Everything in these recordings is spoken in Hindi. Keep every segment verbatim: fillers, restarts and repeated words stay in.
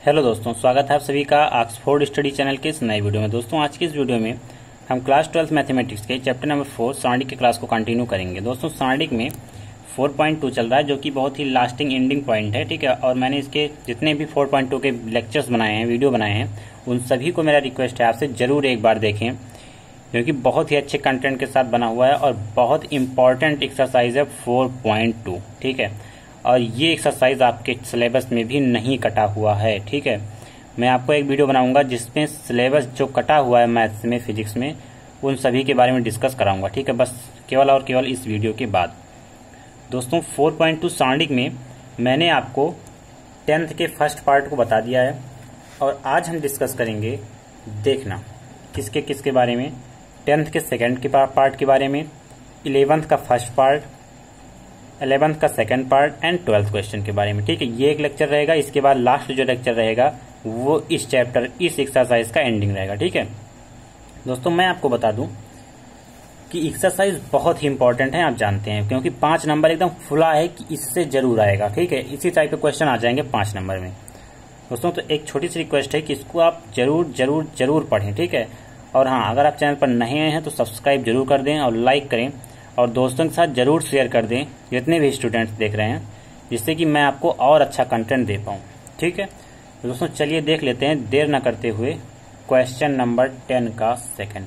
हेलो दोस्तों, स्वागत है आप सभी का ऑक्सफोर्ड स्टडी चैनल के इस नए वीडियो में। दोस्तों आज की इस वीडियो में हम क्लास ट्वेल्थ मैथमेटिक्स के चैप्टर नंबर फोर सारणिक के क्लास को कंटिन्यू करेंगे। दोस्तों सारणिक में फोर पॉइंट टू चल रहा है, जो कि बहुत ही लास्टिंग एंडिंग पॉइंट है, ठीक है। और मैंने इसके जितने भी फोर पॉइंट टू के लेक्चर्स बनाए हैं, वीडियो बनाए हैं, उन सभी को मेरा रिक्वेस्ट है आपसे जरूर एक बार देखें, क्योंकि बहुत ही अच्छे कंटेंट के साथ बना हुआ है और बहुत इंपॉर्टेंट एक्सरसाइज है फोर पॉइंट टू, ठीक है। और ये एक्सरसाइज आपके सिलेबस में भी नहीं कटा हुआ है, ठीक है। मैं आपको एक वीडियो बनाऊंगा जिसमें सिलेबस जो कटा हुआ है मैथ्स में, फिजिक्स में, उन सभी के बारे में डिस्कस कराऊंगा, ठीक है। बस केवल और केवल इस वीडियो के बाद। दोस्तों फोर पॉइंट टू सारणिक में मैंने आपको टेंथ के फर्स्ट पार्ट को बता दिया है और आज हम डिस्कस करेंगे, देखना किसके किसके बारे में, टेंथ के सेकेंड के पार्ट के बारे में, इलेवेंथ का फर्स्ट पार्ट, इलेवेंथ का second part and twelfth question के बारे में, ठीक है। ये एक लेक्चर रहेगा। इसके बाद लास्ट जो लेक्चर रहेगा वो इस चैप्टर, इस एक्सरसाइज का एंडिंग रहेगा, ठीक है। दोस्तों मैं आपको बता दूं कि एक्सरसाइज बहुत ही इंपॉर्टेंट है, आप जानते हैं, क्योंकि पांच नंबर एकदम खुला है कि इससे जरूर आएगा, ठीक है। इसी टाइप के क्वेश्चन आ जाएंगे पांच नंबर में। दोस्तों तो एक छोटी सी रिक्वेस्ट है कि इसको आप जरूर जरूर जरूर पढ़ें, ठीक है। और हाँ, अगर आप चैनल पर नए आए हैं तो सब्सक्राइब जरूर कर दें और लाइक करें और दोस्तों के साथ जरूर शेयर कर दें, जितने भी स्टूडेंट्स देख रहे हैं, जिससे कि मैं आपको और अच्छा कंटेंट दे पाऊँ, ठीक है। तो दोस्तों चलिए देख लेते हैं देर न करते हुए क्वेश्चन नंबर टेन का सेकंड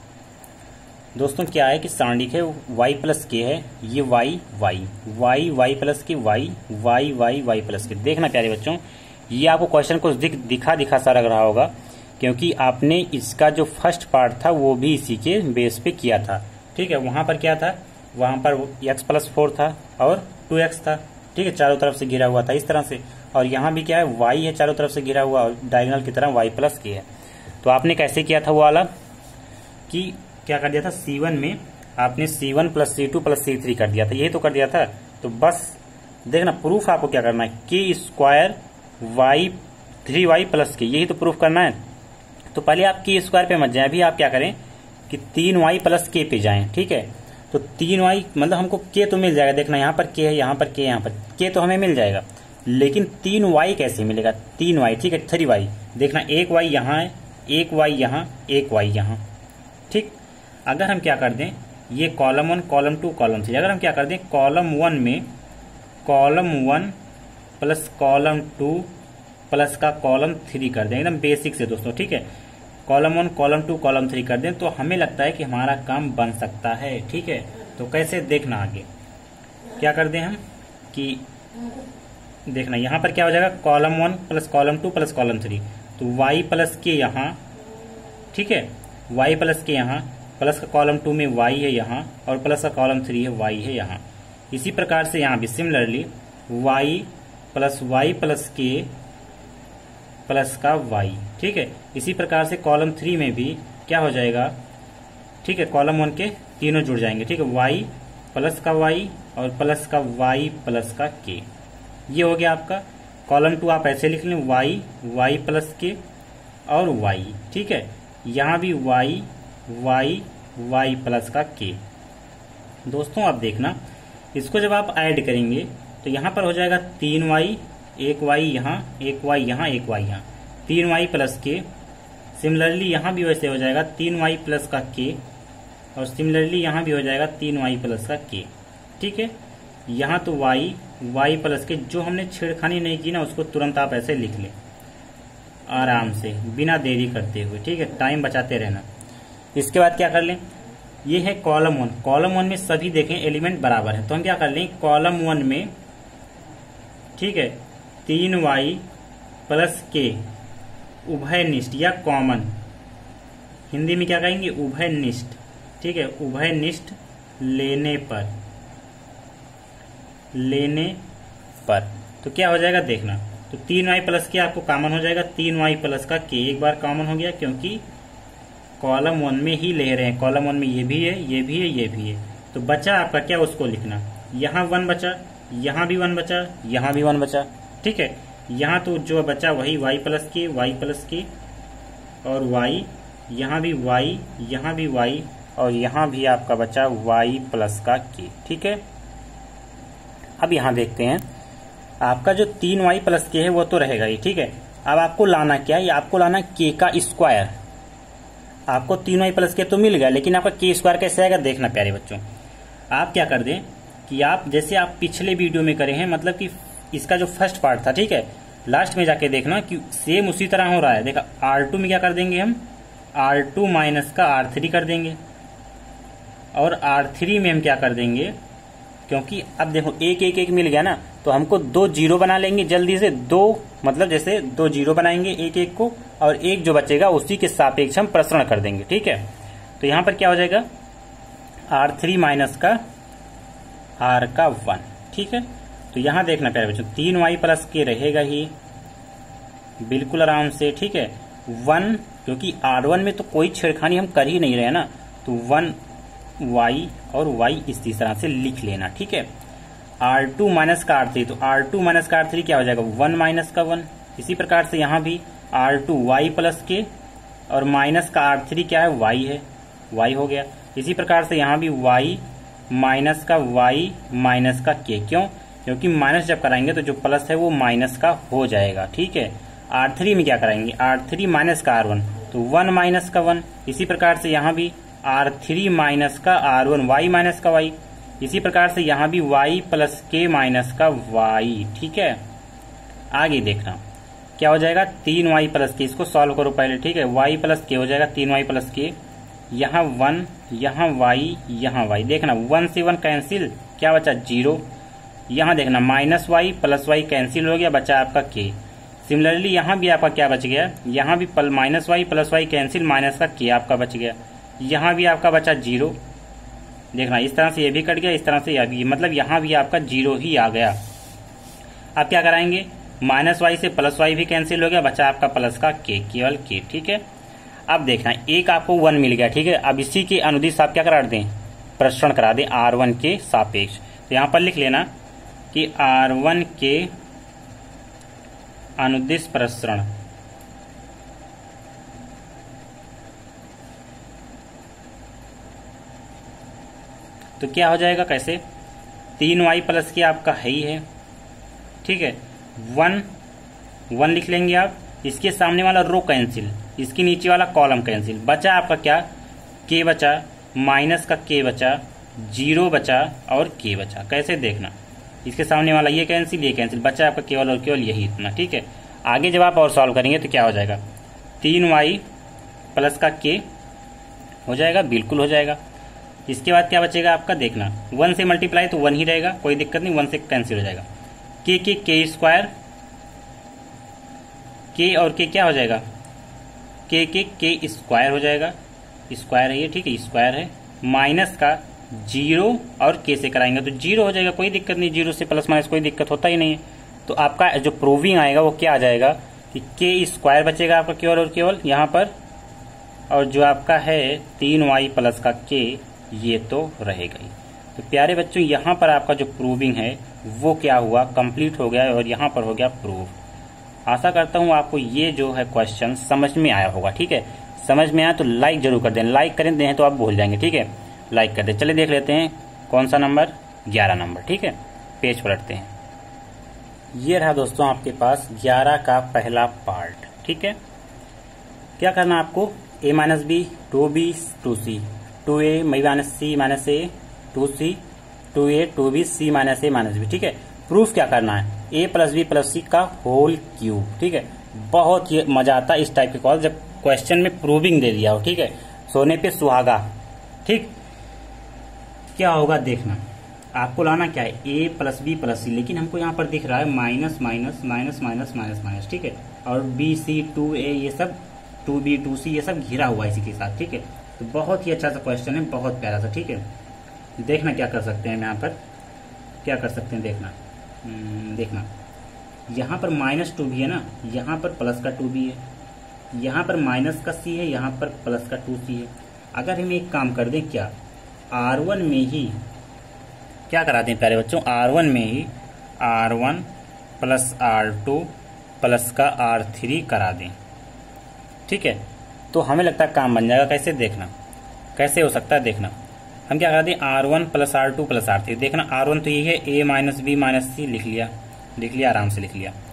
पार्ट। दोस्तों क्या है कि सारणिक है, y प्लस के है, ये y y y y plus k y y y y plus k. देखना प्यारे बच्चों, ये आपको क्वेश्चन कुछ दिख, दिखा दिखा सा लग रहा होगा, क्योंकि आपने इसका जो फर्स्ट पार्ट था वो भी इसी के बेस पे किया था, ठीक है। वहां पर क्या था, वहां पर x प्लस फोर था और टू एक्स था, ठीक है, चारों तरफ से घिरा हुआ था इस तरह से। और यहाँ भी क्या है, y है, चारों तरफ से घिरा हुआ और डायगोनल की तरह y प्लस के है। तो आपने कैसे किया था वो वाला, कि क्या कर दिया था, सी वन में आपने C one plus C two plus C three कर दिया था, यही तो कर दिया था। तो बस देखना, प्रूफ आपको क्या करना है, k square y three y plus k, यही तो प्रूफ करना है। तो पहले आप के स्क्वायर पे मत जाए, अभी आप क्या करें कि तीन वाई प्लस के पे जाएं, ठीक है। तो तीन वाई मतलब हमको के तो मिल जाएगा, देखना यहाँ पर के है, यहाँ पर के, यहाँ पर के तो हमें मिल जाएगा, लेकिन तीन वाई कैसे मिलेगा, तीन वाई, ठीक है, थ्री वाई। देखना एक वाई यहाँ है, एक वाई यहाँ, एक वाई यहाँ, ठीक। अगर हम क्या कर दें, ये column one, column two, column three, अगर हम क्या कर दें, कॉलम वन में column one plus column two plus का कॉलम थ्री कर दें, एकदम बेसिक से दोस्तों, ठीक है। Column one, column two, column three कर दें तो हमें लगता है कि हमारा काम बन सकता है, ठीक है। तो कैसे, देखना आगे क्या कर दें हम, कि देखना यहाँ पर क्या हो जाएगा, column one plus column two plus column three, तो y प्लस के यहाँ, ठीक है, y प्लस के यहाँ, प्लस का कॉलम टू में y है यहाँ और प्लस का कॉलम थ्री है y है यहाँ। इसी प्रकार से यहाँ भी similarly y plus Y plus k plus का y, ठीक है। इसी प्रकार से कॉलम थ्री में भी क्या हो जाएगा, ठीक है, कॉलम वन के तीनों जुड़ जाएंगे, ठीक है, y प्लस का y और प्लस का y प्लस का k। ये हो गया आपका। कॉलम टू आप ऐसे लिख लें, y y प्लस के और y, ठीक है। यहाँ भी y y y प्लस का k। दोस्तों आप देखना, इसको जब आप ऐड करेंगे तो यहाँ पर हो जाएगा तीन वाई, एक वाई यहाँ, एक वाई यहाँ, एक वाई यहाँ, तीन वाई प्लस के। सिमिलरली यहाँ भी वैसे हो जाएगा तीन वाई प्लस का के, और सिमिलरली यहाँ भी हो जाएगा तीन वाई प्लस का के, ठीक है। यहाँ तो वाई वाई प्लस के, जो हमने छेड़खानी नहीं की ना, उसको तुरंत आप ऐसे लिख लें आराम से, बिना देरी करते हुए, ठीक है, टाइम बचाते रहना। इसके बाद क्या कर लें, ये है कॉलम वन, कॉलम वन में सभी देखें एलिमेंट बराबर है, तो हम क्या कर लें, कॉलम वन में, ठीक है, तीन वाई प्लस के उभयनिष्ठ या कॉमन, हिंदी में क्या कहेंगे, उभयनिष्ठ, ठीक है, उभयनिष्ठ लेने पर, लेने पर तो क्या हो जाएगा, देखना, तो तीन वाई प्लस के आपको कॉमन हो जाएगा, तीन वाई प्लस का के एक बार कॉमन हो गया, क्योंकि कॉलम वन में ही ले रहे हैं, कॉलम वन में ये भी है, ये भी है, ये भी है। तो बचा आपका क्या, उसको लिखना, यहाँ वन बचा, यहाँ भी वन बचा, यहाँ भी वन बचा, ठीक है। यहाँ तो जो बचा वही y plus k, y plus k और y, यहाँ भी y, यहाँ भी y और यहाँ भी आपका बचा y प्लस का k, ठीक है। अब यहाँ देखते हैं, आपका जो तीन वाई प्लस के है वो तो रहेगा ही, ठीक है। अब आपको लाना क्या है, आपको लाना के का स्क्वायर। आपको तीन वाई प्लस के तो मिल गया, लेकिन आपका के स्क्वायर कैसे आएगा देखना प्यारे बच्चों। आप क्या कर दें कि आप जैसे आप पिछले वीडियो में करे हैं, मतलब कि इसका जो फर्स्ट पार्ट था, ठीक है, लास्ट में जाके देखना कि सेम उसी तरह हो रहा है। देखा आर टू में क्या कर देंगे हम, आर टू माइनस का आर थ्री कर देंगे, और आर थ्री में हम क्या कर देंगे, क्योंकि अब देखो एक एक एक मिल गया ना, तो हमको दो जीरो बना लेंगे जल्दी से। दो मतलब जैसे दो जीरो बनाएंगे एक एक को, और एक जो बचेगा उसी के सापेक्ष हम प्रसरण कर देंगे, ठीक है। तो यहां पर क्या हो जाएगा, आर थ्री माइनस का आर का वन, ठीक है। तो यहां देखना प्यारे बच्चों, तीन वाई प्लस के रहेगा ही बिल्कुल आराम से, ठीक है। वन, क्योंकि आर वन में तो कोई छेड़खानी हम कर ही नहीं रहे ना, तो वन वाई और वाई इस तरह से लिख लेना, ठीक है। आर टू माइनस का आर थ्री, तो आर टू माइनस का आर थ्री क्या हो जाएगा, वन माइनस का वन। इसी प्रकार से यहां भी R to Y plus k और माइनस का आर थ्री क्या है, वाई है, वाई हो गया। इसी प्रकार से यहां भी वाई माइनस का वाई माइनस का के, क्यों, क्योंकि माइनस जब कराएंगे तो जो प्लस है वो माइनस का हो जाएगा, ठीक है। आर थ्री में क्या कराएंगे, आर थ्री माइनस का आर वन, तो वन माइनस का वन। इसी प्रकार से यहां भी आर थ्री माइनस का आर वन, वाई माइनस का वाई। इसी प्रकार से यहां भी वाई प्लस के माइनस का वाई, ठीक है। आगे देखना क्या हो जाएगा, तीन वाई प्लस के, इसको सॉल्व करो पहले, ठीक है। वाई प्लस के हो जाएगा तीन वाई प्लस के, यहाँ वन, यहाँ वाई, यहाँ वाई। देखना वन से वन कैंसिल, क्या बचा, जीरो। यहाँ देखना minus y plus y cancel हो गया, बचा आपका के। सिमिलरली यहाँ भी आपका क्या बच गया, यहाँ भी minus y plus y cancel, minus का के आपका बच गया। यहाँ भी आपका बचा जीरो। देखना इस तरह से ये भी कट गया, इस तरह से यह भी, मतलब यहाँ भी आपका जीरो ही आ गया। अब क्या कराएंगे, माइनस वाई से प्लस वाई भी कैंसिल हो गया, बचा आपका प्लस का के, केवल के, ठीक है। अब देखना एक आपको वन मिल गया, ठीक है। अब इसी के अनुदिश आप क्या करा दें, प्रसरण करा दें आर वन के सापेक्ष। तो यहाँ पर लिख लेना कि आर वन के अनुदिश प्रसरण तो क्या हो जाएगा, कैसे, तीन वाई प्लस के आपका है ही है, ठीक है। वन वन लिख लेंगे आप, इसके सामने वाला रो कैंसिल, इसके नीचे वाला कॉलम कैंसिल, बचा आपका क्या, के बचा, माइनस का के बचा, जीरो बचा और के बचा। कैसे देखना, इसके सामने वाला ये कैंसिल, ये कैंसिल, बचा आपका केवल और केवल यही इतना, ठीक है। आगे जब आप और सॉल्व करेंगे तो क्या हो जाएगा, तीन वाई प्लस का के हो जाएगा, बिल्कुल हो जाएगा। इसके बाद क्या बचेगा आपका, देखना वन से मल्टीप्लाई तो वन ही रहेगा, कोई दिक्कत नहीं, वन से कैंसिल हो जाएगा। के के के स्क्वायर, के और के क्या हो जाएगा, के के के स्क्वायर हो जाएगा, स्क्वायर है ये, ठीक है, स्क्वायर है। माइनस का जीरो और के से कराएंगे तो जीरो हो जाएगा, कोई दिक्कत नहीं, जीरो से प्लस माइनस कोई दिक्कत होता ही नहीं है। तो आपका जो प्रूविंग आएगा वो क्या आ जाएगा कि के स्क्वायर बचेगा आपका केवल और केवल यहाँ पर, और जो आपका है तीन वाई प्लस का के ये तो रहेगा ही। तो प्यारे बच्चों यहाँ पर आपका जो प्रूविंग है वो क्या हुआ, कंप्लीट हो गया, और यहाँ पर हो गया प्रूव। आशा करता हूँ आपको ये जो है क्वेश्चन समझ में आया होगा, ठीक है। समझ में आया तो लाइक जरूर कर दें, लाइक करें दें तो आप भूल जाएंगे, ठीक है, लाइक कर दें। चलिए देख लेते हैं कौन सा नंबर, ग्यारह नंबर, ठीक है। पेज पलटते हैं, ये रहा दोस्तों आपके पास ग्यारह का पहला पार्ट, ठीक है। क्या करना आपको, a minus b, two b two c, two a minus c minus a, two c, two a two b c minus a minus b, ठीक है। प्रूफ क्या करना है, a plus b plus c का होल क्यूब, ठीक है। बहुत ही मजा आता है इस टाइप के कॉल जब क्वेश्चन में प्रूविंग दे दिया हो, ठीक है, सोने पे सुहागा, ठीक। क्या होगा देखना, आपको लाना क्या है, a plus b plus c, लेकिन हमको यहाँ पर दिख रहा है minus minus minus minus minus minus, ठीक है। और बी सी टू ए ये सब, टू बी टू सी ये सब घिरा हुआ है इसी के साथ, ठीक है। तो बहुत ही अच्छा सा क्वेश्चन है, बहुत प्यारा सा, ठीक है। देखना क्या कर सकते हैं, यहाँ पर क्या कर सकते हैं, देखना देखना यहाँ पर माइनस टू भी है ना, यहाँ पर प्लस का टू भी है, यहाँ पर माइनस का सी है, यहाँ पर प्लस का टू सी है। अगर हम एक काम कर दें, क्या आर वन में ही क्या करा दें प्यारे बच्चों, आर वन में ही R one plus R two plus का आर थ्री करा दें, ठीक है। तो हमें लगता है काम बन जाएगा। कैसे देखना, कैसे हो सकता है देखना, हम क्या करा दें, R one plus R two plus R three. देखना आर वन तो यही है, a minus b minus c लिख लिया, लिख लिया आराम से लिख लिया।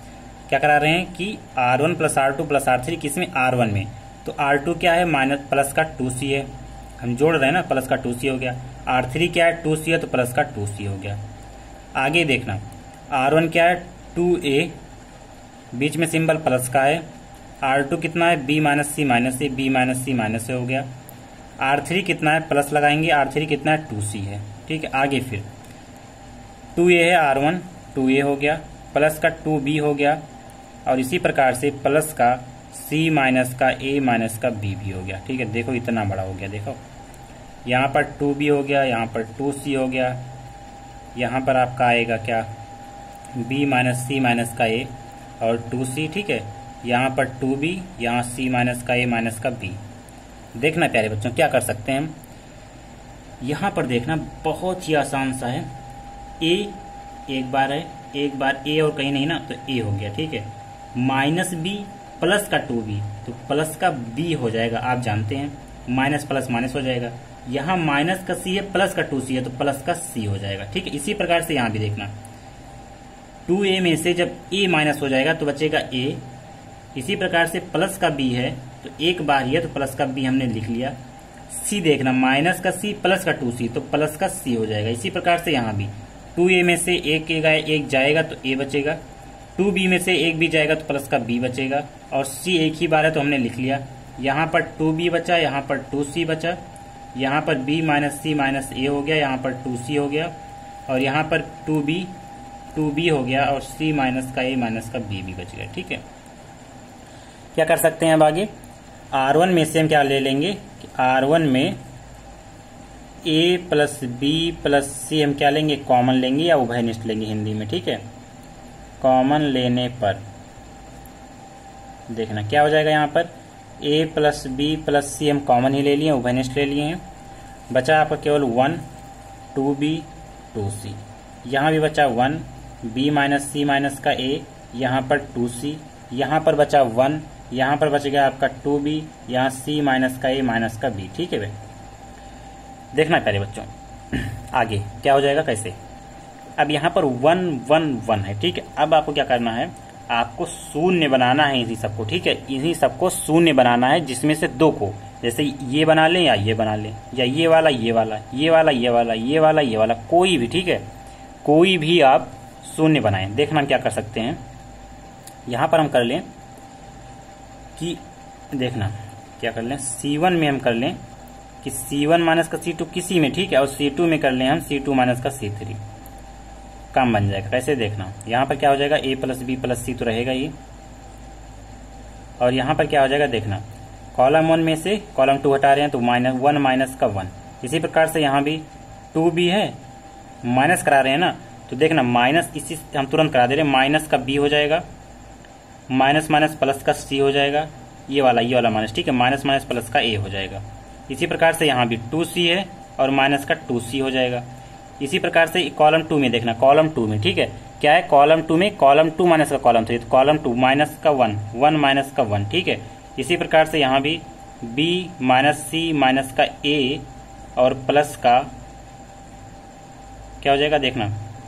क्या करा रहे हैं कि R one plus R two plus R three किस में, आर वन में। तो आर टू क्या है, माइनस प्लस का टू सी है, हम जोड़ रहे हैं ना, प्लस का टू सी हो गया। आर थ्री क्या है, टू सी है, तो प्लस का टू सी हो गया। आगे देखना, आर वन क्या है, टू ए, बीच में सिंबल प्लस का है। आर टू कितना है, b minus c minus a, b minus c minus a हो गया। आर थ्री कितना है, प्लस लगाएंगे, आर थ्री कितना है, टू सी है, ठीक है। आगे फिर टू ए है आर वन, टू ए हो गया, प्लस का टू बी हो गया, और इसी प्रकार से प्लस का सी माइनस का ए माइनस का बी भी हो गया, ठीक है। देखो इतना बड़ा हो गया, देखो यहाँ पर टू बी हो गया, यहाँ पर टू सी हो गया, यहाँ पर आपका आएगा क्या, बी माइनस सी माइनस का ए और टू सी, ठीक है। यहाँ पर टू बी, यहाँ सी माइनस का ए माइनस का बी। देखना प्यारे बच्चों क्या कर सकते हैं हम, यहाँ पर देखना बहुत ही आसान सा है। ए एक बार है, एक बार ए और कहीं नहीं ना, तो ए हो गया, ठीक है। माइनस बी प्लस का टू बी, तो प्लस का बी हो जाएगा, आप जानते हैं माइनस प्लस माइनस हो जाएगा। यहाँ माइनस का सी है, प्लस का टू सी है, तो प्लस का सी हो जाएगा, ठीक है। इसी प्रकार से यहाँ भी देखना, टू ए में से जब ए माइनस हो जाएगा तो बचेगा ए। इसी प्रकार से प्लस का बी है, तो एक बार ही है, तो प्लस का बी हमने लिख लिया। सी देखना, माइनस का सी प्लस का टू सी, तो प्लस का सी हो जाएगा। इसी प्रकार से यहाँ भी टू ए में से एक एक जाएगा तो ए बचेगा, टू बी में से एक बी जाएगा तो प्लस का बी बचेगा, और सी एक ही बार है तो हमने लिख लिया। यहाँ पर टू बी बचा, यहाँ पर टू सी बचा, यहाँ पर b minus c minus a हो गया, यहाँ पर टू सी हो गया, और यहाँ पर टू बी टू बी हो गया, और सी माइनस का ए माइनस का बी भी बच गया, ठीक है। क्या कर सकते हैं अब आगे, आर वन में से हम क्या ले लेंगे, आर वन में a plus b plus c हम क्या लेंगे, कॉमन लेंगे या उभयनिष्ठ लेंगे हिंदी में, ठीक है। कॉमन लेने पर देखना क्या हो जाएगा, यहाँ पर a plus b plus c हम कॉमन ही ले लिए, उभयनिष्ठ ले लिए हैं। बचा आपका केवल one, two b two c, यहाँ भी बचा one, b minus c minus का ए, यहाँ पर टू सी, यहाँ पर बचा वन, यहाँ पर बच गया आपका टू बी, यहाँ सी माइनस का ए माइनस का बी, ठीक है भाई। देखना पहले बच्चों आगे क्या हो जाएगा कैसे। अब यहाँ पर वन वन वन है, ठीक है। अब आपको क्या करना है, आपको शून्य बनाना है इन्हीं सबको, ठीक है। इन्हीं सबको शून्य बनाना है, जिसमें से दो को, जैसे ये बना लें या ये बना लें, या ये वाला ये वाला ये वाला ये वाला ये वाला ये वाला कोई भी, ठीक है। कोई भी आप शून्य बनाएं। देखना क्या कर सकते हैं, यहाँ पर हम कर लें कि देखना क्या कर लें, सी वन में हम कर लें कि सी वन माइनस का सी टू किसी में, ठीक है, और सी टू में कर लें हम सी टू माइनस का सी थ्री, काम बन जाएगा। कैसे देखना, यहाँ पर क्या हो जाएगा, a plus b plus c तो रहेगा ये, और यहाँ पर क्या हो जाएगा देखना, कॉलम वन में से कॉलम टू हटा रहे हैं तो माइनस वन माइनस का वन। इसी प्रकार से यहाँ भी टू बी है, माइनस करा रहे हैं ना, तो देखना माइनस इसी हम तुरंत करा दे रहे हैं, माइनस का बी हो जाएगा, माइनस माइनस प्लस का सी हो जाएगा, ये वाला ये वाला माइनस, ठीक है, माइनस माइनस प्लस का ए हो जाएगा। इसी प्रकार से यहाँ भी टू सी है और माइनस का टू सी हो जाएगा। इसी प्रकार से कॉलम टू में देखना, कॉलम टू में, ठीक है, क्या है, कॉलम टू में कॉलम टू माइनस का कॉलम थ्री, तो कॉलम टू माइनस का वन, वन माइनस का वन, ठीक है। इसी प्रकार से यहाँ भी बी माइनस सी माइनस का ए और प्लस का क्या हो जाएगा देखना,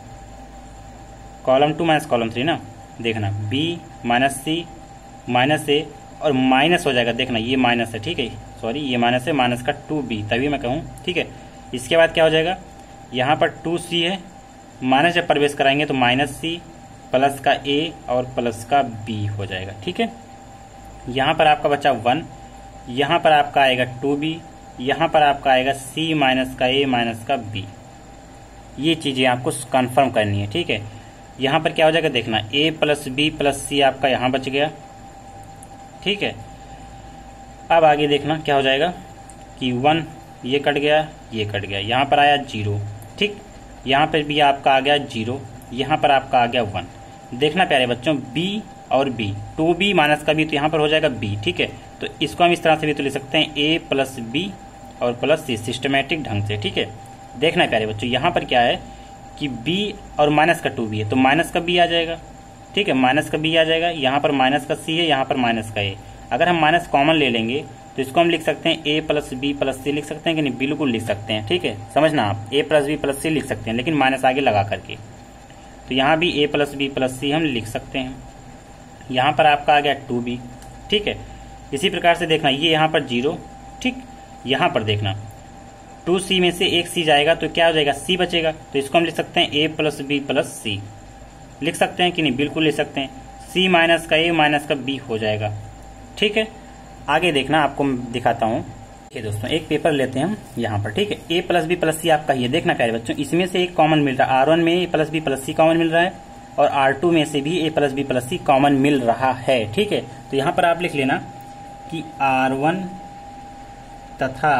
column two minus column three ना, देखना b minus c minus a और माइनस हो जाएगा, देखना ये माइनस है, ठीक है, सॉरी ये माइनस है, माइनस का टू बी, तभी मैं कहूँ, ठीक है। इसके बाद क्या हो जाएगा, यहाँ पर टू सी है, माइनस जब प्रवेश कराएंगे तो माइनस सी प्लस का ए और प्लस का बी हो जाएगा, ठीक है। यहाँ पर आपका बचा वन, यहाँ पर आपका आएगा टू बी, यहाँ पर आपका आएगा सी माइनस का ए माइनस का बी। ये चीजें आपको कंफर्म करनी है, ठीक है। यहाँ पर क्या हो जाएगा देखना, a plus b plus c आपका यहाँ बच गया, ठीक है। अब आगे देखना क्या हो जाएगा कि वन ये कट गया, ये कट गया, यहाँ पर आया जीरो, ठीक, यहाँ पर भी आपका आ गया जीरो, यहाँ पर आपका आ गया वन। देखना प्यारे बच्चों, बी और बी, टू बी माइनस का बी, तो यहाँ पर हो जाएगा बी, ठीक है। तो इसको हम इस तरह से भी तो लिख सकते हैं, ए प्लस बी और प्लस सी, सिस्टमेटिक ढंग से, ठीक है। देखना प्यारे बच्चों, यहाँ पर क्या है कि बी और माइनस का टू बी है, तो माइनस का बी आ जाएगा, ठीक है, माइनस का बी आ जाएगा। यहाँ पर माइनस का सी है, यहाँ पर माइनस का ए। अगर हम माइनस कॉमन ले लेंगे तो इसको हम लिख सकते हैं a plus b plus c लिख सकते हैं कि नहीं, बिल्कुल लिख सकते हैं, ठीक है। समझना आप, a plus b plus c लिख सकते हैं, लेकिन माइनस आगे लगा करके। तो यहाँ भी a plus b plus c हम लिख सकते हैं, यहाँ पर आपका आ गया टू बी, ठीक है। इसी प्रकार से देखना ये यहाँ पर जीरो, ठीक। यहाँ पर देखना टू सी में से एक सी जाएगा तो क्या हो जाएगा, सी बचेगा। तो इसको हम लिख सकते हैं a plus b plus c, लिख सकते हैं कि नहीं, बिल्कुल लिख सकते हैं। सी माइनस का ए माइनस का बी हो जाएगा, ठीक है। आगे देखना, आपको मैं दिखाता हूँ। ये दोस्तों एक पेपर लेते हैं हम यहाँ पर, ठीक है। A plus b plus c आपका ये देखना प्यारे बच्चों, इसमें से एक कॉमन मिल रहा है, आर वन में a plus b plus c common मिल रहा है और आर टू में से भी a plus b plus c common मिल रहा है, ठीक है। तो यहाँ पर आप लिख लेना कि आर वन तथा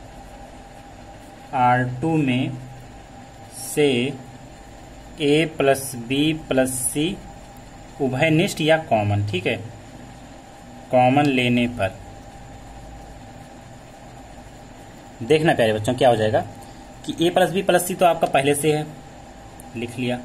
आर टू में से a plus b plus c उभयनिष्ठ या कॉमन, ठीक है, कॉमन लेने पर देखना प्यारे बच्चों क्या हो जाएगा कि a plus b plus c तो आपका पहले से है, लिख लिया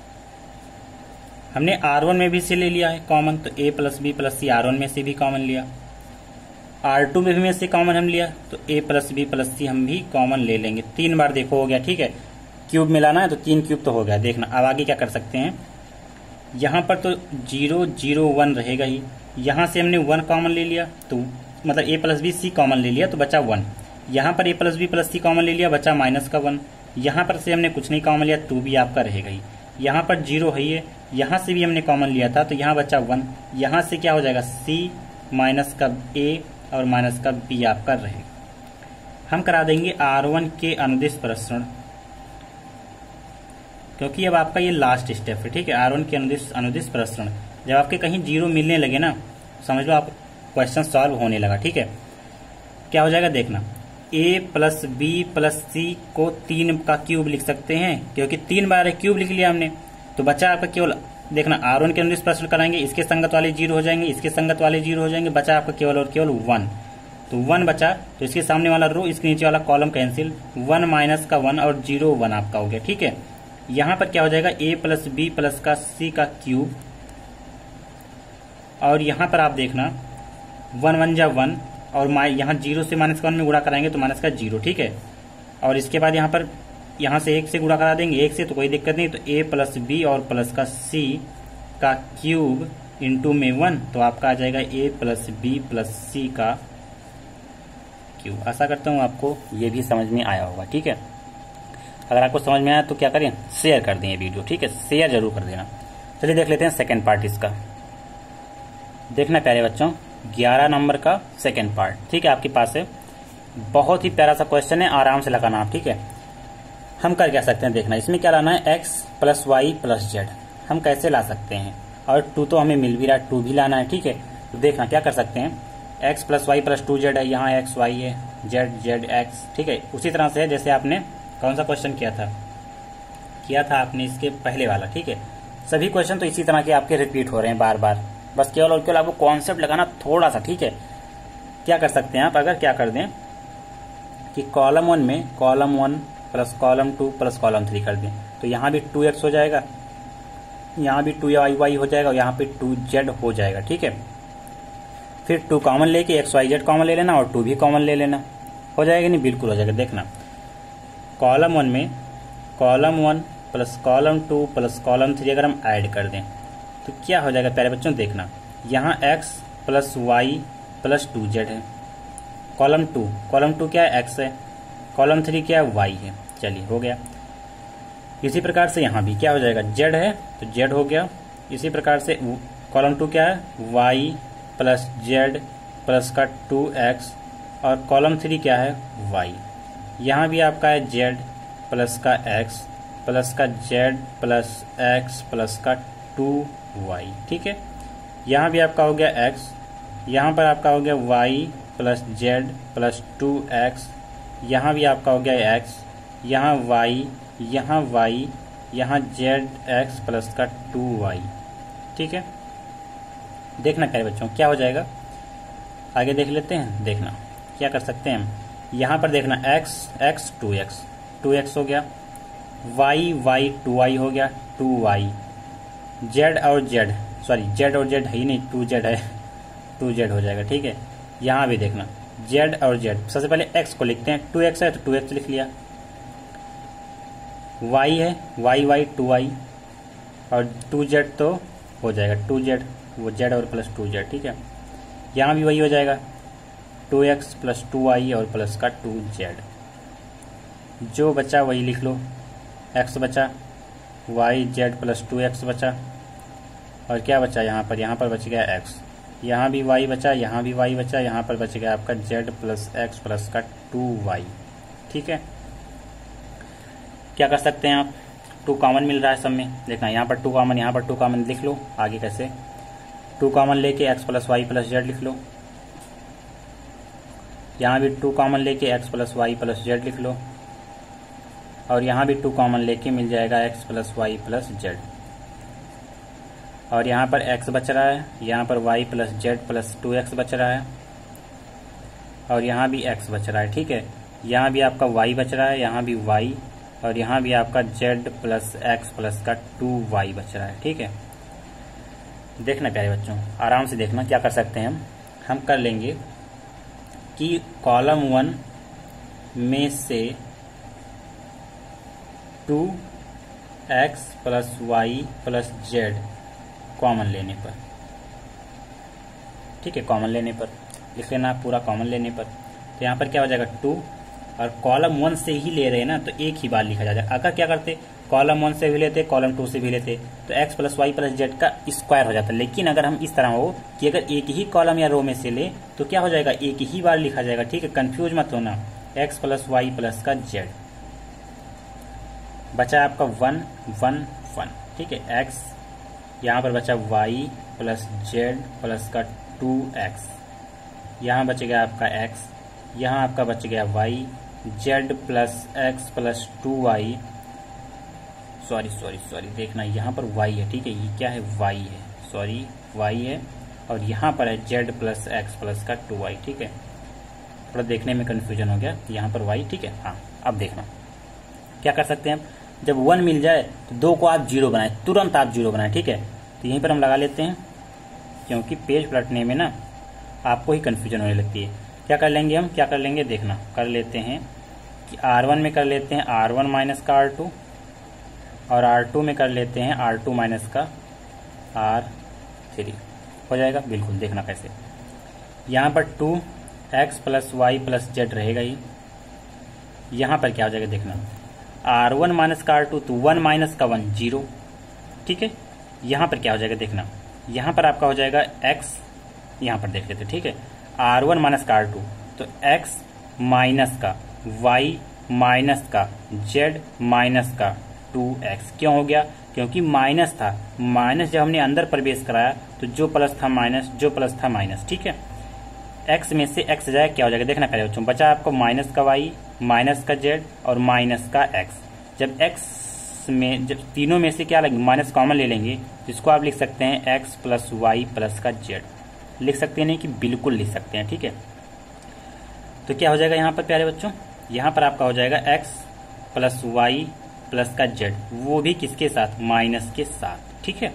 हमने। आर वन में भी से ले लिया है कॉमन, तो ए plus b plus c R one में से भी कॉमन लिया। आर टू में भी में से कॉमन हम लिया, तो ए प्लस बी प्लस सी हम भी कॉमन ले लेंगे। तीन बार देखो हो गया, ठीक है। क्यूब मिलाना है तो तीन क्यूब तो हो गया। देखना अब आगे क्या कर सकते हैं, यहाँ पर तो जीरो जीरो वन रहेगा ही, यहाँ से हमने वन कॉमन ले लिया तो मतलब a plus b c common ले लिया तो बचा वन। यहाँ पर a plus b plus c common ले लिया, बचा माइनस का वन। यहाँ पर से हमने कुछ नहीं कॉमन लिया, टू भी आपका रहेगा ही। यहाँ पर जीरो है ये, यहाँ से भी हमने कॉमन लिया था तो यहाँ बचा वन। यहाँ से क्या हो जाएगा, सी माइनस का ए और माइनस का बी आपका रहेगा। हम करा देंगे आर वन के अनुदिश प्रसरण, क्योंकि अब आपका ये लास्ट स्टेप है, ठीक है। आर वन के अनुदिश अनुदिश प्रसरण, जब आपके कहीं जीरो मिलने लगे ना, समझ लो आप क्वेश्चन सॉल्व होने लगा, ठीक है। क्या हो जाएगा देखना, a plus b plus c को तीन का क्यूब लिख सकते हैं, क्योंकि तीन बार क्यूब लिख लिया हमने, तो बचा आपका केवल देखना आर वन के अनुदिश प्रसरण कराएंगे, इसके संगत वाले जीरो हो जाएंगे, इसके संगत वाले जीरो हो जाएंगे, बचा आपका केवल और केवल वन। तो वन बचा, तो इसके सामने वाला रो, इसके नीचे वाला कॉलम कैंसिल, वन माइनस का वन और जीरो वन आपका हो गया, ठीक है। यहाँ पर क्या हो जाएगा, ए प्लस बी प्लस का सी का क्यूब, और यहाँ पर आप देखना वन वन जा वन, और यहाँ जीरो से माइनस का वन में गुणा कराएंगे तो माइनस का जीरो, ठीक है। और इसके बाद यहाँ पर यहाँ से एक से गुणा करा देंगे, एक से तो कोई दिक्कत नहीं, तो ए प्लस बी और प्लस का सी का क्यूब इंटू में वन, तो आपका आ जाएगा a plus b plus c का क्यूब। आशा करता हूँ आपको ये भी समझ में आया होगा, ठीक है। अगर आपको समझ में आया तो क्या करें, शेयर कर दें ये वीडियो, ठीक है, शेयर जरूर कर देना। चलिए देख लेते हैं सेकेंड पार्ट इसका। देखना प्यारे बच्चों, ग्यारह नंबर का सेकेंड पार्ट, ठीक है, आपके पास है। बहुत ही प्यारा सा क्वेश्चन है, आराम से लगाना आप, ठीक है। हम कर क्या सकते हैं, देखना इसमें क्या लाना है, x plus Y plus z हम कैसे ला सकते हैं, और टू तो हमें मिल भी रहा है, टू भी लाना है, ठीक है। तो देखना क्या कर सकते हैं, x plus Y plus two Z है, यहाँ एक्स वाई है, जेड जेड एक्स, ठीक है। उसी तरह से है जैसे आपने कौन सा क्वेश्चन किया था किया था आपने इसके पहले वाला, ठीक है। सभी क्वेश्चन तो इसी तरह के आपके रिपीट हो रहे हैं बार बार, बस केवल और केवल आपको कॉन्सेप्ट लगाना थोड़ा सा, ठीक है। क्या कर सकते हैं आप, अगर क्या कर दें कि कॉलम वन में column one plus column two plus column three कर दें, तो यहाँ भी टू एक्स हो जाएगा, यहाँ भी टू वाई वाई हो जाएगा, और यहाँ पे टू जेड हो जाएगा, ठीक है। फिर टू कॉमन लेके एक्स वाई जेड कॉमन ले लेना और टू भी कॉमन ले लेना, हो जाएगा नहीं, बिल्कुल हो जाएगा। देखना कॉलम वन में column one plus column two plus column three अगर हम ऐड कर दें तो क्या हो जाएगा प्यारे बच्चों, देखना यहाँ x plus Y plus two Z है, कॉलम टू कॉलम टू क्या है, x है, कॉलम थ्री क्या है, y है। चलिए हो गया। इसी प्रकार से यहाँ भी क्या हो जाएगा, z है तो z हो गया। इसी प्रकार से कॉलम टू क्या है, y प्लस जेड प्लस का टू एक्स, और कॉलम थ्री क्या है, y। यहाँ भी आपका है z प्लस का x प्लस का z प्लस x प्लस का टू वाई, ठीक है। यहाँ भी आपका हो गया x, यहाँ पर आपका हो गया y plus Z plus two X, यहाँ भी आपका हो गया x, यहाँ y, यहाँ y, यहाँ जेड एक्स प्लस का टू वाई, ठीक है। देखना प्यारे बच्चों क्या हो जाएगा, आगे देख लेते हैं। देखना क्या कर सकते हैं हम, यहाँ पर देखना x x two X two X हो गया, y y टू वाई हो गया, टू वाई, z और z सॉरी z और z है ही नहीं, टू जेड है, टू जेड हो जाएगा, ठीक है। यहाँ भी देखना z और z, सबसे पहले x को लिखते हैं, टू एक्स है तो टू एक्स लिख लिया, y है y y टू वाई, और टू जेड तो हो जाएगा टू जेड, वो जेड और प्लस टू जेड, ठीक है। यहाँ भी वही हो जाएगा, two X plus two Y और प्लस का टू जेड। जो बचा वही लिख लो, एक्स बचा, Y Z plus two X बचा, और क्या बचा यहाँ पर, यहाँ पर बच गया एक्स, यहाँ भी वाई बचा, यहाँ भी वाई बचा, यहाँ पर बच गया आपका जेड प्लस एक्स प्लस का टू वाई, ठीक है। क्या कर सकते हैं आप, टू कॉमन मिल रहा है सब में, देखना यहाँ पर टू कॉमन, यहाँ पर टू कॉमन लिख लो। आगे कैसे, टू कॉमन लेके X plus Y plus Z लिख लो, यहाँ भी टू कॉमन लेके X plus Y plus Z लिख लो, और यहाँ भी टू कॉमन लेके मिल जाएगा X plus Y plus Z, और यहाँ पर x बच रहा है, यहाँ पर y plus Z plus two X बच रहा है, और यहाँ भी x बच रहा है, ठीक है। यहाँ भी आपका y बच रहा है, यहाँ भी y, और यहाँ भी आपका z प्लस एक्स प्लस का टू वाई बच रहा है, ठीक है। देखना प्यारे बच्चों, आराम से देखना क्या कर सकते हैं हम हम कर लेंगे कि कॉलम वन में से two X plus Y plus Z common लेने पर, ठीक है, कॉमन लेने पर लिख लेना पूरा, कॉमन लेने पर। तो यहाँ पर क्या हो जाएगा टू, और कॉलम वन से ही ले रहे हैं ना तो एक ही बार लिखा जाएगा। अगर क्या करते कॉलम वन से भी लेते कॉलम टू से भी लेते तो X plus Y plus Z का स्क्वायर हो जाता। लेकिन अगर हम इस तरह हो कि अगर एक ही कॉलम या रो में से ले तो क्या हो जाएगा, एक ही बार लिखा जाएगा, ठीक है, कंफ्यूज मत होना। एक्स प्लस वाई प्लस का जेड बचा आपका वन वन वन, ठीक है। एक्स यहाँ पर बचा y प्लस जेड प्लस का टू एक्स, यहाँ बच गया आपका x, यहाँ आपका बच गया y, z plus X plus two Y, sorry sorry sorry देखना यहाँ पर y है, ठीक है, ये क्या है y है, सॉरी y है, और यहाँ पर है z प्लस एक्स प्लस का टू वाई, ठीक है। थोड़ा देखने में कन्फ्यूजन हो गया, यहाँ पर y, ठीक है। हाँ अब देखना क्या कर सकते हैं, जब वन मिल जाए तो दो को आप जीरो बनाए, तुरंत आप जीरो बनाए, ठीक है। तो यहीं पर हम लगा लेते हैं, क्योंकि पेज पलटने में ना आपको ही कन्फ्यूजन होने लगती है। क्या कर लेंगे हम, क्या कर लेंगे देखना, कर लेते हैं कि आर वन में कर लेते हैं आर वन माइनस का आर टू, और आर टू में कर लेते हैं आर टू माइनस का आर थ्री, हो जाएगा बिल्कुल। देखना कैसे, यहाँ पर two X plus Y plus Z रहेगा ही, यहाँ पर क्या हो जाएगा देखना, आर वन माइनस का आर टू, तो वन माइनस का वन जीरो, ठीक है। यहाँ पर क्या हो जाएगा देखना, यहाँ पर आपका हो जाएगा x, यहाँ पर देख लेते, ठीक है, आर वन माइनस का आर टू, तो x माइनस का y माइनस का z माइनस का टू एक्स। क्यों हो गया, क्योंकि माइनस था, माइनस जब हमने अंदर प्रवेश कराया तो जो प्लस था माइनस, जो प्लस था माइनस, ठीक है। x में से x जाए क्या हो जाएगा देखना पहले बच्चों, बचा आपको माइनस का y माइनस का z और माइनस का x। जब x में, जब तीनों में से क्या लगे माइनस कॉमन ले लेंगे, जिसको आप लिख सकते हैं x प्लस वाई प्लस का z, लिख सकते हैं नहीं कि बिल्कुल लिख सकते हैं, ठीक है। तो क्या हो जाएगा यहाँ पर प्यारे बच्चों, यहाँ पर आपका हो जाएगा x प्लस वाई प्लस का z, वो भी किसके साथ, माइनस के साथ, ठीक है।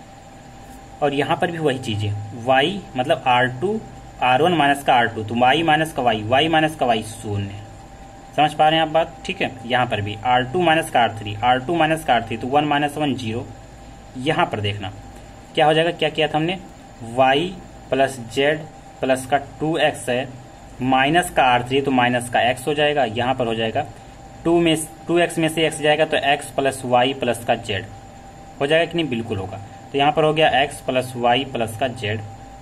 और यहाँ पर भी वही चीज है, y मतलब R two, R one minus का आर टू, तो y माइनस का y, y माइनस का y शून्य, समझ पा रहे हैं आप बात, ठीक है। यहाँ पर भी आर टू माइनस का R three, R two minus का आर थ्री, तो वन माइनस वन जीरो। यहाँ पर देखना क्या हो जाएगा, क्या किया था हमने, y प्लस जेड प्लस का टू एक्स है, माइनस का आर थ्री तो माइनस का x हो जाएगा, यहाँ पर हो जाएगा टू में टू एक्स में से x जाएगा तो x प्लस वाई प्लस का z हो जाएगा कि नहीं, बिल्कुल होगा। तो यहाँ पर हो गया x प्लस वाई प्लस का z,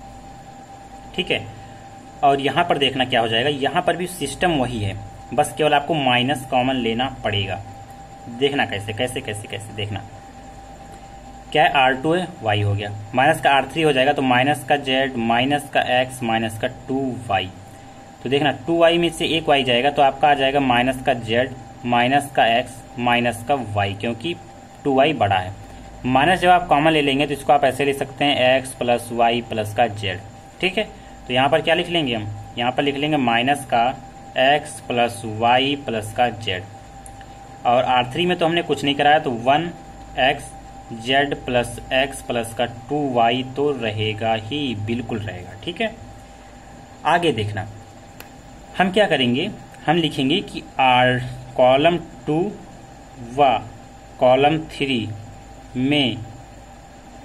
ठीक है। और यहाँ पर देखना क्या हो जाएगा, यहाँ पर भी सिस्टम वही है, बस केवल आपको माइनस कॉमन लेना पड़ेगा। देखना कैसे कैसे कैसे कैसे देखना, क्या है आर टू है, y हो गया, माइनस का आर थ्री हो जाएगा तो माइनस का z माइनस का x माइनस का टू वाई। तो देखना टू वाई में से एक y जाएगा तो आपका आ जाएगा माइनस का z माइनस का x माइनस का y, क्योंकि टू वाई बड़ा है। माइनस जब आप कॉमन ले लेंगे तो इसको आप ऐसे लिख सकते हैं x प्लस वाई प्लस का z, ठीक है। तो यहाँ पर क्या लिख लेंगे हम, यहाँ पर लिख लेंगे माइनस का x प्लस वाई प्लस का z, और आर थ्री में तो हमने कुछ नहीं कराया तो one X Z plus X plus का टू वाई तो रहेगा ही, बिल्कुल रहेगा, ठीक है। आगे देखना हम क्या करेंगे, हम लिखेंगे कि आर कॉलम टू व कॉलम थ्री में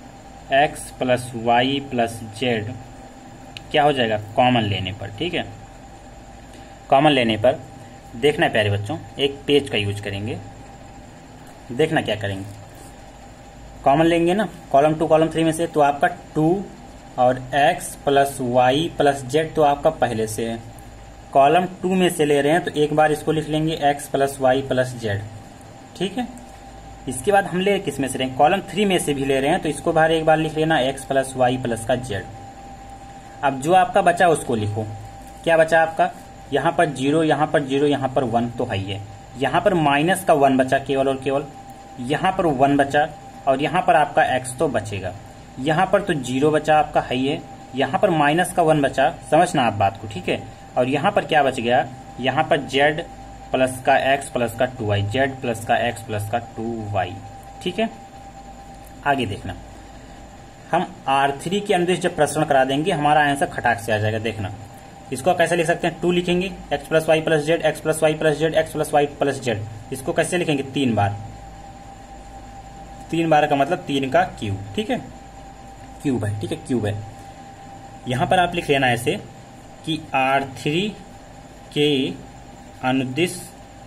X plus Y plus Z क्या हो जाएगा कॉमन लेने पर। ठीक है, कॉमन लेने पर देखना प्यारे बच्चों, एक पेज का यूज करेंगे। देखना क्या करेंगे, कॉमन लेंगे ना कॉलम टू कॉलम थ्री में से, तो आपका टू और X plus Y plus Z तो आपका पहले से है। कॉलम टू में से ले रहे हैं तो एक बार इसको लिख लेंगे X plus Y plus Z. ठीक है, इसके बाद हम ले किस में से रहे हैं, कॉलम थ्री में से भी ले रहे हैं तो इसको बाहर एक बार लिख लेना एक्स प्लस वाई प्लस का जेड। अब जो आपका बचा उसको लिखो। क्या बचा आपका, यहाँ पर जीरो, यहाँ पर जीरो, यहाँ पर वन तो है ही है। यहाँ पर माइनस का वन बचा केवल और केवल, यहाँ पर वन बचा और यहाँ पर आपका एक्स तो बचेगा। यहाँ पर तो जीरो बचा आपका है ही है, यहाँ पर माइनस का वन बचा, समझना आप बात को। ठीक है, और यहाँ पर क्या बच गया, यहाँ पर जेड प्लस का एक्स प्लस का टू वाई, जेड प्लस का एक्स प्लस का टू वाई। ठीक है, आगे देखना, हम आर थ्री के अनुदिश जब प्रसरण करा देंगे हमारा आंसर खटाक से आ जाएगा। देखना इसको कैसे लिख सकते हैं, टू लिखेंगे X plus Y plus Z, X plus Y plus Z, X plus Y plus Z. इसको कैसे लिखेंगे, तीन बार, तीन बार का मतलब तीन का क्यूब। ठीक है, क्यूब है। ठीक है, क्यूब है। यहां पर आप लिख लेना ऐसे कि आर थ्री के अनुदिश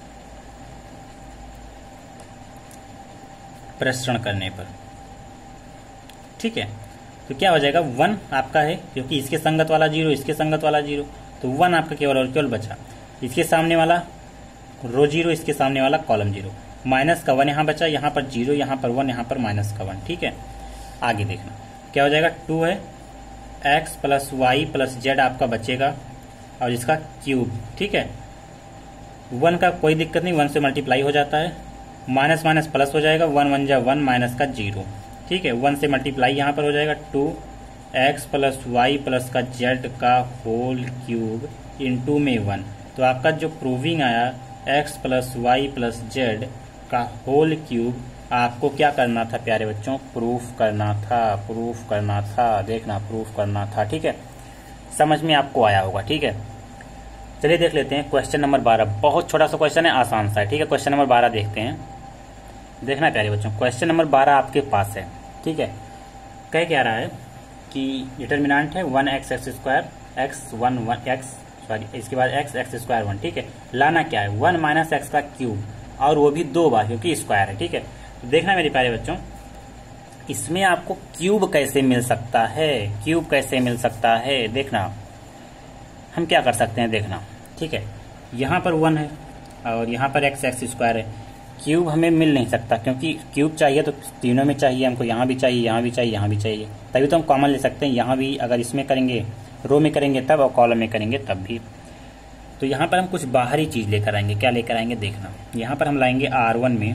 प्रसरण करने पर। ठीक है, तो क्या हो जाएगा, वन आपका है क्योंकि इसके संगत वाला जीरो, इसके संगत वाला जीरो, तो वन आपका केवल और केवल बचा। इसके सामने वाला रो जीरो, इसके सामने वाला कॉलम जीरो, माइनस का वन यहाँ बचा, यहाँ पर जीरो, यहाँ पर वन, यहाँ पर माइनस का वन। ठीक है, आगे देखना क्या हो जाएगा, टू है x plus Y plus Z आपका बचेगा और इसका क्यूब। ठीक है, वन का कोई दिक्कत नहीं, वन से मल्टीप्लाई हो जाता है, माइनस माइनस प्लस हो जाएगा, वन वन जा वन, माइनस का जीरो। ठीक है, वन से मल्टीप्लाई यहाँ पर हो जाएगा, two X plus Y plus का जेड का होल क्यूब इंटू में वन। तो आपका जो प्रूविंग आया X plus Y plus Z का होल क्यूब आपको क्या करना था प्यारे बच्चों, प्रूफ करना था, प्रूफ करना था। देखना प्रूफ करना था। ठीक है, समझ में आपको आया होगा। ठीक है, चलिए देख लेते हैं क्वेश्चन नंबर बारह। बहुत छोटा सा क्वेश्चन है, आसान सा है। ठीक है, क्वेश्चन नंबर बारह देखते हैं। देखना प्यारे बच्चों, क्वेश्चन नंबर बारह आपके पास है। ठीक है, कह क्या रहा है कि डिटर्मिनेंट है one X X square, X one one X sorry इसके बाद एक्स एक्स स्क्वायर वन। ठीक है, लाना क्या है, वन माइनस एक्स का क्यूब, और वो भी दो बार क्योंकि स्क्वायर है। ठीक है, तो देखना मेरे प्यारे बच्चों, इसमें आपको क्यूब कैसे मिल सकता है, क्यूब कैसे मिल सकता है। देखना हम क्या कर सकते हैं, देखना। ठीक है, यहाँ पर वन है और यहाँ पर एक्स एक्स स्क्वायर है, क्यूब हमें मिल नहीं सकता क्योंकि क्यूब चाहिए तो तीनों में चाहिए हमको, यहाँ भी चाहिए, यहाँ भी चाहिए, यहाँ भी चाहिए, तभी तो हम कॉमन ले सकते हैं। यहाँ भी अगर इसमें करेंगे, रो में करेंगे तब, और कॉलम में करेंगे तब भी। तो यहाँ पर हम कुछ बाहरी चीज लेकर आएंगे। क्या लेकर आएंगे, देखना यहाँ पर हम लाएंगे आर वन में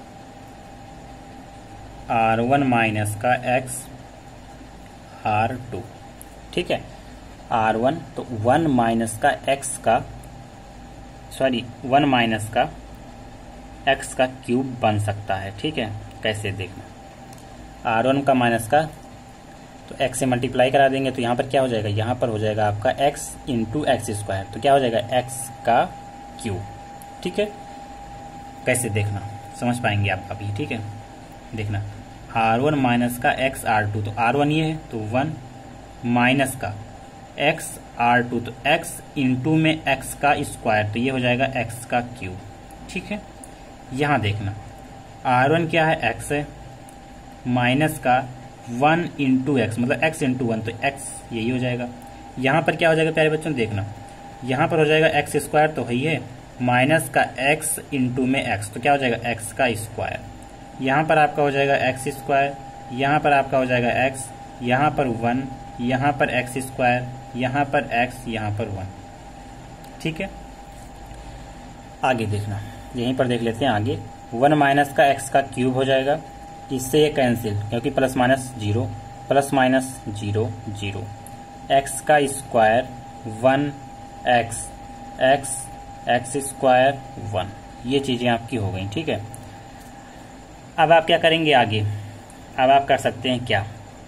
आर वन माइनस का एक्स आर टू। ठीक है, आर वन तो वन माइनस का एक्स का सॉरी वन माइनस का एक्स का क्यूब बन सकता है। ठीक है, कैसे देखना, आर वन का माइनस का तो एक्स से मल्टीप्लाई करा देंगे तो यहाँ पर क्या हो जाएगा, यहाँ पर हो जाएगा आपका एक्स इंटू एक्स स्क्वायर, तो क्या हो जाएगा एक्स का क्यूब। ठीक है, कैसे देखना समझ पाएंगे आप अभी। ठीक है, देखना आर वन माइनस का एक्स आर टू, तो आर वन ये है तो वन माइनस का एक्स आर टू, तो एक्स इंटू में एक्स का स्क्वायर, तो ये हो जाएगा एक्स का क्यूब। ठीक है, यहाँ देखना आर वन क्या है, एक्स है, माइनस का वन इंटू एक्स मतलब एक्स इंटू वन, तो एक्स यही हो जाएगा। यहाँ पर क्या हो जाएगा प्यारे बच्चों, देखना यहाँ पर हो जाएगा एक्स स्क्वायर तो है ही है, माइनस का एक्स इंटू में एक्स, तो क्या हो जाएगा एक्स का स्क्वायर। यहाँ पर आपका हो जाएगा एक्स स्क्वायर, यहाँ पर आपका हो जाएगा एक्स, यहाँ पर वन, यहाँ पर एक्स स्क्वायर, यहाँ पर एक्स, यहाँ पर वन। ठीक है, आगे देखना, यहीं पर देख लेते हैं आगे, वन माइनस का एक्स का क्यूब हो जाएगा, इससे ये कैंसिल क्योंकि plus minus zero, plus minus zero zero, X का square one X, X X square one, ये चीजें आपकी हो गई। ठीक है, अब आप क्या करेंगे आगे, अब आप कर सकते हैं क्या,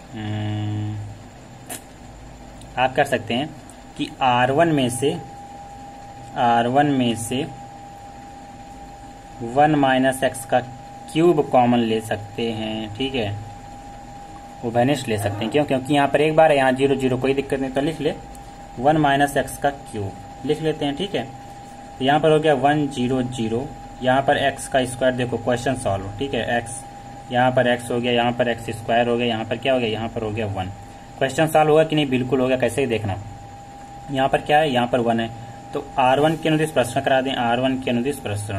आप कर सकते हैं कि आर वन में से आर वन में से वन माइनस एक्स का क्यूब कॉमन ले सकते हैं। ठीक है, उभयनिष्ठ ले सकते हैं। क्यों? क्योंकि यहाँ पर एक बार है, यहाँ जीरो जीरो, कोई दिक्कत नहीं। तो लिख ले वन माइनस एक्स का क्यूब लिख लेते हैं, ठीक है। तो यहाँ पर हो गया वन जीरो जीरो, यहाँ पर एक्स का स्क्वायर, देखो क्वेश्चन सॉल्व, ठीक है। एक्स यहाँ पर एक्स हो गया, यहाँ पर एक्स स्क्वायर हो गया, यहाँ पर क्या हो गया, यहाँ पर हो गया वन। क्वेश्चन सॉल्व होगा कि नहीं? बिल्कुल होगा। कैसे ही देखना, यहाँ पर क्या है, यहाँ पर वन है। तो आर वन के अनुदिश प्रश्न करा दें, आर वन के अनुदिश प्रश्न,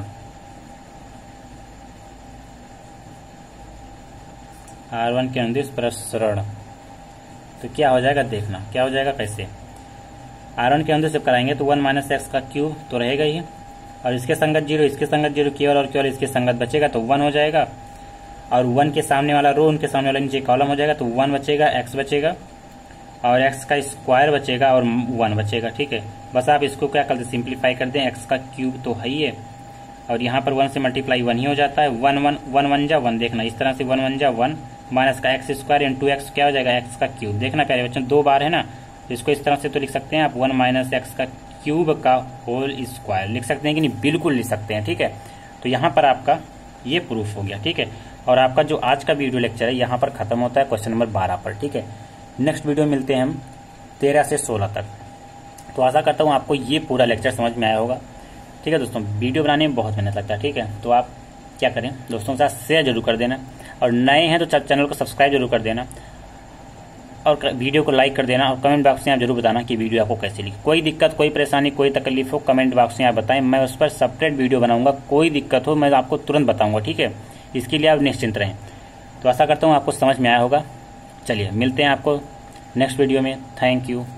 आर वन के अनुदिश प्रसरण। तो क्या हो जाएगा, देखना क्या हो जाएगा। कैसे आर वन के अनुदिश जब कराएंगे तो वन माइनस एक्स का क्यूब तो रहेगा ही, और इसके संगत जीरो, इसके संगत जीरो, केवल और केवल इसके संगत बचेगा तो वन हो जाएगा। और वन के सामने वाला रो, उनके सामने वाला नीचे कॉलम हो जाएगा, तो वन बचेगा, एक्स बचेगा और एक्स का स्क्वायर बचेगा और वन बचेगा, ठीक है। बस आप इसको क्या करते, सिंप्लीफाई कर दें। एक्स का क्यूब तो है ही है, और यहाँ पर वन से मल्टीप्लाई वन ही हो जाता है। वन वन वन वन जा वन, देखना इस तरह से वन वन जा वन, माइनस का एक्स स्क्वायर इंटू एक्स क्या हो जाएगा, एक्स का क्यूब। देखना प्यारे बच्चों, दो बार है ना, इसको इस तरह से तो लिख सकते हैं आप, वन माइनस एक्स का क्यूब का होल स्क्वायर लिख सकते हैं कि नहीं? बिल्कुल लिख सकते हैं, ठीक है। तो यहाँ पर आपका ये प्रूफ हो गया, ठीक है। और आपका जो आज का वीडियो लेक्चर है यहाँ पर खत्म होता है क्वेश्चन नंबर बारह पर, ठीक है। नेक्स्ट वीडियो मिलते हैं हम तेरह से सोलह तक। तो आशा करता हूँ आपको ये पूरा लेक्चर समझ में आया होगा, ठीक है दोस्तों। वीडियो बनाने में बहुत मेहनत लगता है, ठीक है। तो आप क्या करें, दोस्तों के साथ शेयर जरूर कर देना, और नए हैं तो चैनल को सब्सक्राइब जरूर कर देना, और वीडियो को लाइक कर देना, और कमेंट बॉक्स में आप जरूर बताना कि वीडियो आपको कैसी लगी। कोई दिक्कत, कोई परेशानी, कोई तकलीफ हो, कमेंट बॉक्स में आप बताएं, मैं उस पर सेपरेट वीडियो बनाऊंगा। कोई दिक्कत हो मैं आपको तुरंत बताऊंगा, ठीक है। इसके लिए आप निश्चिंत रहें। तो आशा करता हूँ आपको समझ में आया होगा। चलिए मिलते हैं आपको नेक्स्ट वीडियो में। Thank you.